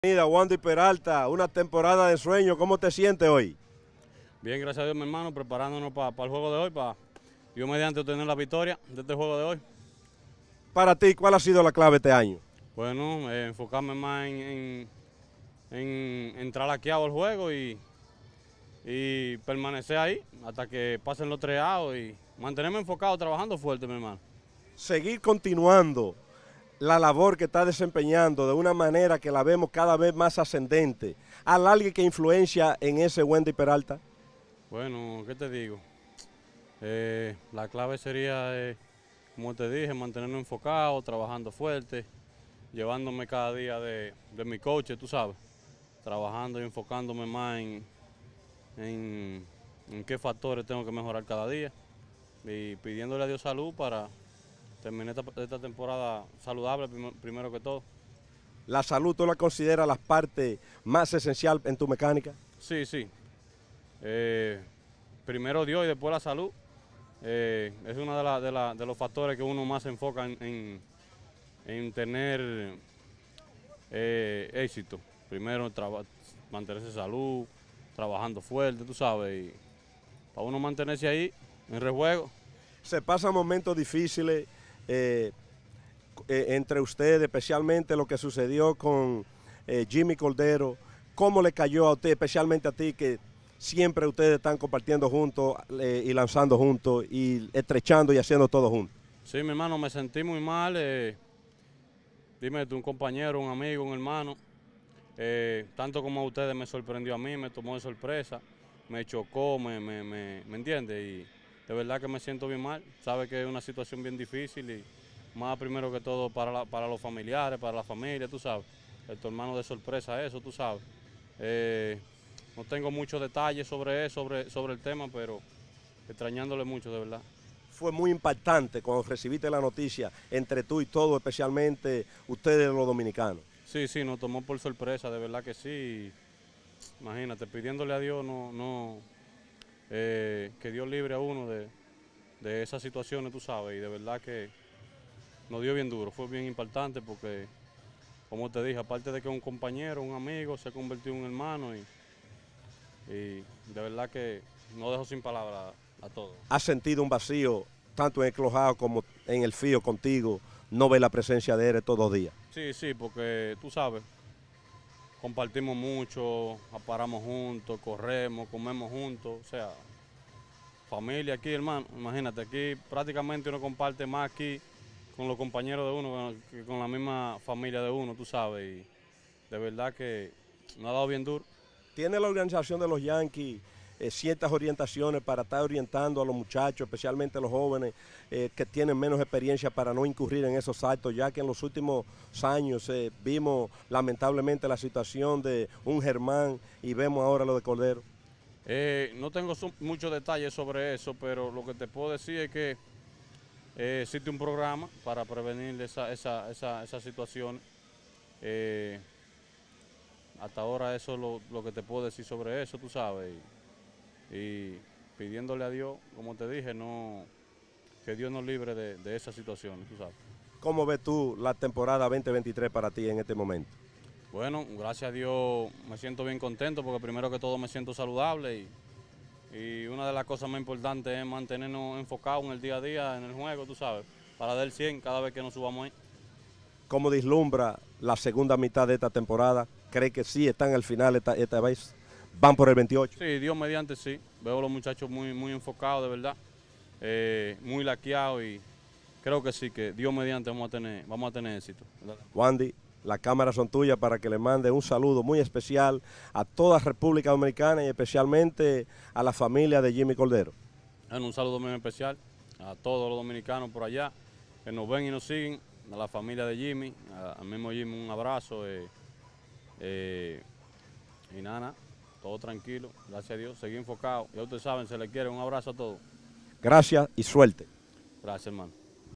Bienvenida, Wandy Peralta, una temporada de sueño. ¿Cómo te sientes hoy? Bien, gracias a Dios, mi hermano, preparándonos para el juego de hoy, para Dios mediante obtener la victoria de este juego de hoy. Para ti, ¿cuál ha sido la clave este año? Bueno, enfocarme más en entrar laqueado al juego y permanecer ahí hasta que pasen los 3 outs y mantenerme enfocado, trabajando fuerte, mi hermano. Seguir continuando la labor que está desempeñando de una manera que la vemos cada vez más ascendente. ¿Hay alguien que influencia en ese Wandy Peralta? Bueno, ¿qué te digo? La clave sería, como te dije, mantenerme enfocado, trabajando fuerte, llevándome cada día de mi coach, tú sabes, trabajando y enfocándome más en qué factores tengo que mejorar cada día y pidiéndole a Dios salud para terminar esta temporada saludable primero que todo. ¿La salud tú la consideras la parte más esencial en tu mecánica? Sí, sí. Primero Dios y después la salud. Es uno de los factores que uno más se enfoca en tener éxito. Primero mantenerse salud, trabajando fuerte, tú sabes, y para uno mantenerse ahí en rejuego. Se pasan momentos difíciles entre ustedes, especialmente lo que sucedió con Jimmy Cordero. ¿Cómo le cayó a usted, especialmente a ti, que siempre ustedes están compartiendo juntos y lanzando juntos y estrechando y haciendo todo juntos? Sí, mi hermano, me sentí muy mal. Dime tú, un compañero, un amigo, un hermano. Tanto como a ustedes me sorprendió a mí, me tomó de sorpresa, me chocó, ¿me entiende? Y de verdad que me siento bien mal. Sabe que es una situación bien difícil y más primero que todo para los familiares, para la familia, tú sabes. Tu hermano de sorpresa, eso, tú sabes. No tengo muchos detalles sobre eso, sobre el tema, pero extrañándole mucho, de verdad. Fue muy impactante cuando recibiste la noticia entre tú y todo, especialmente ustedes los dominicanos. Sí, sí, nos tomó por sorpresa, de verdad que sí. Imagínate, pidiéndole a Dios que Dios libre a uno de esas situaciones, tú sabes, y de verdad que nos dio bien duro, fue bien impactante porque, como te dije, aparte de que un compañero, un amigo, se convirtió en un hermano y de verdad que no dejo sin palabras a todos. ¿Has sentido un vacío tanto en el Clojado como en el Fío contigo? No ver la presencia de él todos los días. Sí, sí, porque tú sabes, compartimos mucho, paramos juntos, corremos, comemos juntos, o sea, familia aquí, hermano, imagínate, aquí prácticamente uno comparte más aquí con los compañeros de uno que con la misma familia de uno, tú sabes, y de verdad que nos ha dado bien duro. ¿Tiene la organización de los Yankees ciertas orientaciones para estar orientando a los muchachos, especialmente a los jóvenes que tienen menos experiencia para no incurrir en esos actos, ya que en los últimos años vimos lamentablemente la situación de un Germán y vemos ahora lo de Cordero? No tengo muchos detalles sobre eso, pero lo que te puedo decir es que existe un programa para prevenir esa situación. Hasta ahora eso es lo que te puedo decir sobre eso, tú sabes. Y pidiéndole a Dios, como te dije, que Dios nos libre de esas situaciones, tú sabes. ¿Cómo ves tú la temporada 2023 para ti en este momento? Bueno, gracias a Dios me siento bien contento porque primero que todo me siento saludable y una de las cosas más importantes es mantenernos enfocados en el día a día, en el juego, tú sabes, para dar el 100 cada vez que nos subamos ahí. ¿Cómo vislumbra la segunda mitad de esta temporada? ¿Cree que sí están al final esta vez? ¿Van por el 28? Sí, Dios mediante sí. Veo a los muchachos muy enfocados, de verdad, muy laqueados y creo que sí, que Dios mediante vamos a tener éxito, ¿verdad? Wandy, las cámaras son tuyas para que le mande un saludo muy especial a toda República Dominicana y especialmente a la familia de Jimmy Cordero. Bueno, un saludo muy especial a todos los dominicanos por allá que nos ven y nos siguen, a la familia de Jimmy, al mismo Jimmy un abrazo y nada, todo tranquilo, gracias a Dios, seguir enfocado. Ya ustedes saben, se les quiere, un abrazo a todos. Gracias y suerte. Gracias, hermano.